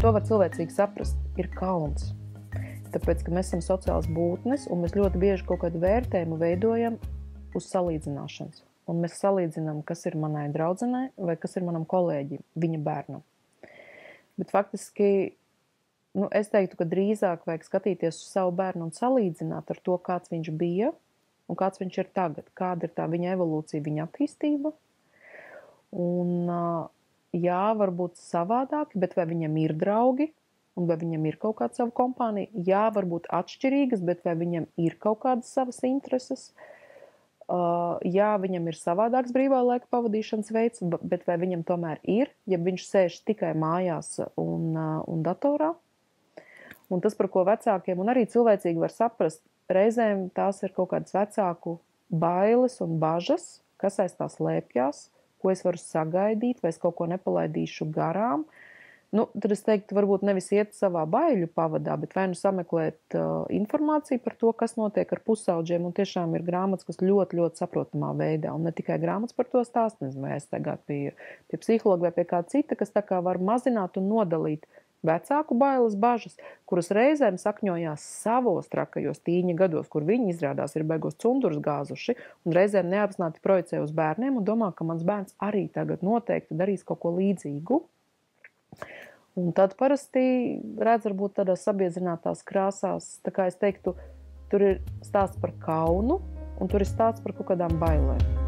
to var cilvēcīgi saprast, ir kauns. Tāpēc, ka mēs esam sociāls būtnes, un mēs ļoti bieži kaut kādu vērtējumu veidojam uz salīdzināšanas. Un mēs salīdzinām, kas ir manai draudzenei vai kas ir manam kolēģim, viņa bērnam. Bet faktiski, es teiktu, ka drīzāk vajag skatīties uz savu bērnu un salīdzināt ar to, kāds viņš bija un kāds viņš ir tagad. Kāda ir tā viņa evolūcija, viņa attīstība. Un jā, varbūt savādāki, bet vai viņam ir draugi? Un vai viņam ir kaut kāda sava kompānija? Jā, varbūt atšķirīgas, bet vai viņam ir kaut kādas savas intereses? Jā, viņam ir savādāks brīvā laika pavadīšanas veids, bet vai viņam tomēr ir, ja viņš sēž tikai mājās un datorā? Un tas, par ko vecākiem un arī cilvēcīgi var saprast, reizēm tās ir kaut kādas vecāku bailes un bažas, kas aiz tās slēpjās, ko es varu sagaidīt, vai es kaut ko nepalaidīšu garām. Tad es teiktu, varbūt nevis iet savā baiļu pavadā, bet vai sameklēt informāciju par to, kas notiek ar pusaudžiem, un tiešām ir grāmatas, kas ļoti, ļoti saprotamā veidā, un ne tikai grāmatas par to stāst, nezinu, vai aiztaigāt pie psihologa vai pie kā cita, kas tā kā var mazināt un nodalīt vecāku bailes bažas, kuras reizēm sakņojās savos trakajos tīņa gados, kur viņi izrādās ir beigos cundurus gāzuši, un reizēm neapzināti projicē uz bērniem un domā, ka mans bērns arī tagad noteikti darīs kaut ko līdzīgu. Un tad parasti redz varbūt tādās sabiedrinātās krāsās, tā kā es teiktu, tur ir stāsts par kaunu un tur ir stāsts par kaut kādām bailēm.